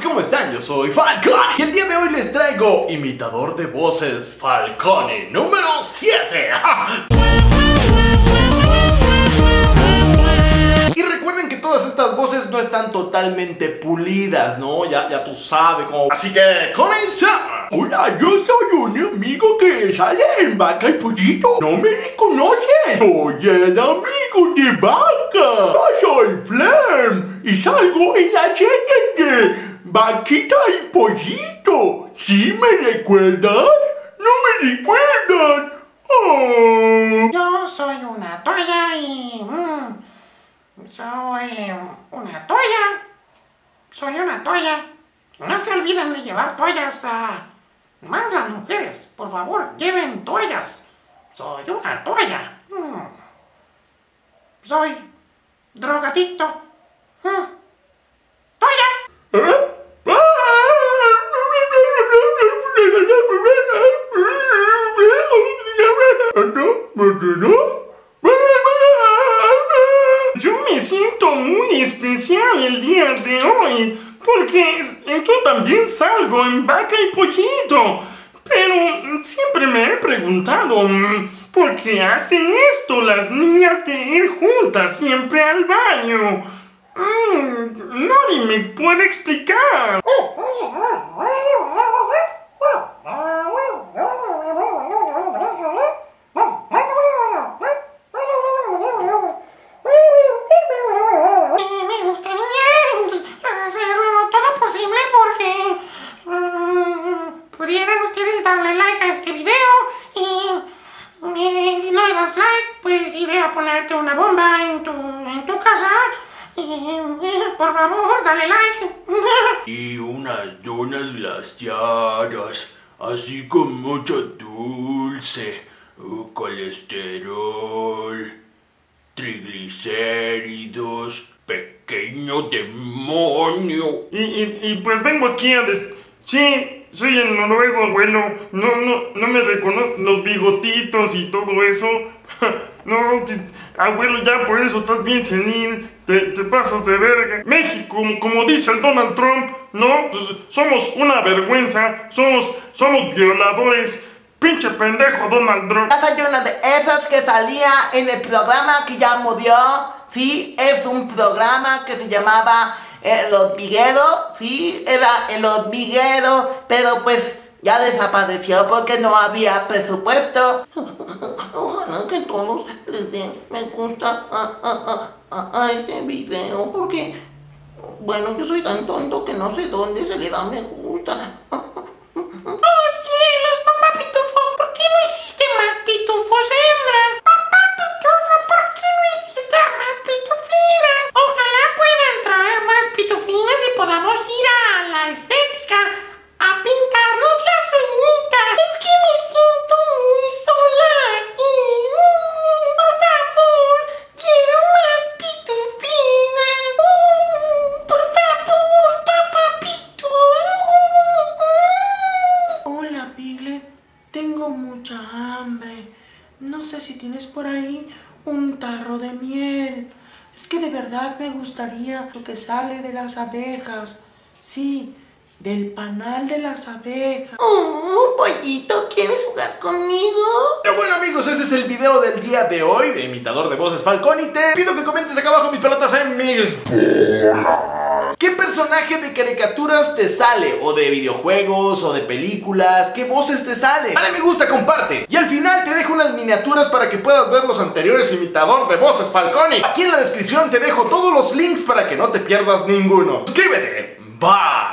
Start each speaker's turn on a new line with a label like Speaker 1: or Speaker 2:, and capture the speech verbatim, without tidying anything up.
Speaker 1: ¿cómo están? Yo soy Falcone y el día de hoy les traigo imitador de voces Falcone número siete. Y recuerden que todas estas voces no están totalmente pulidas, ¿no? Ya, ya tú sabes cómo... Así que, ¡comenzamos!
Speaker 2: Hola, yo soy un amigo que sale en Vaca y Pollito. ¿No me reconocen? Soy el amigo de Vaca. Yo soy Flem y salgo en la serie de Vaquita y Pollito. ¿Sí me recuerdas? ¿No me recuerdan? Oh.
Speaker 3: Yo soy una toalla y... Mmm, soy una toalla. Soy una toalla. No se olviden de llevar toallas a... Más las mujeres, por favor, lleven toallas. Soy una toalla. Mm. Soy drogadicto. Mm. ¡Toalla!
Speaker 2: ¿Eh?
Speaker 4: Yo me siento muy especial el día de hoy, porque yo también salgo en Vaca y Pollito. Pero siempre me he preguntado, ¿por qué hacen esto las niñas de ir juntas siempre al baño? Mm, nadie me puede explicar.
Speaker 3: Me gustaría hacerlo todo posible porque um, pudieran ustedes darle like a este video y, y si no le das like, pues iré a ponerte una bomba en tu, en tu casa. Y, y, por favor, dale like.
Speaker 2: Y unas donas glaciadas, así con mucho dulce, uh, colesterol, triglicéridos, pequeño demonio.
Speaker 4: Y, y, y pues vengo aquí a des... Sí, soy el noruego, abuelo. No, no, no me reconocen los bigotitos y todo eso. No, te, abuelo, ya por eso estás bien senil. Te, te pasas de verga. México, como dice el Donald Trump, no, pues somos una vergüenza. Somos, somos violadores. Pinche pendejo Donald Trump.
Speaker 5: Yo soy una de esas que salía en el programa que ya murió. Sí, es un programa que se llamaba El Hormiguero. Sí, era El Hormiguero, pero pues ya desapareció porque no había presupuesto. Ojalá que todos les den me gusta a, a, a, a este video, porque, bueno, yo soy tan tonto que no sé dónde se le da me gusta.
Speaker 3: ¡Oh, cielos, papá pitufo! ¿Por qué no hiciste más pitufos hembras? Papá pitufo, ¿por qué no hiciste más pitufinas? Ojalá puedan traer más pitufinas y podamos ir a la estética a pintarnos las uñitas. Es que me siento muy sola aquí. Mm, por favor, quiero más pitufinas. Mm, por favor, papá pitu.
Speaker 6: Hola, Piglet. Tengo mucha hambre. No sé si tienes por ahí un tarro de miel. Es que de verdad me gustaría lo que sale de las abejas. Sí, del panal de las abejas.
Speaker 5: Oh, Pollito, ¿quieres jugar conmigo?
Speaker 1: Pero bueno, amigos, ese es el video del día de hoy de imitador de voces Falcone. Y te pido que comentes acá abajo mis pelotas en mis bolas. ¿Qué personaje de caricaturas te sale? O de videojuegos, o de películas. ¿Qué voces te sale? Dale me gusta, comparte. Y al final te dejo unas miniaturas para que puedas ver los anteriores imitador de voces Falcone. Aquí en la descripción te dejo todos los links para que no te pierdas ninguno. Suscríbete. Bye.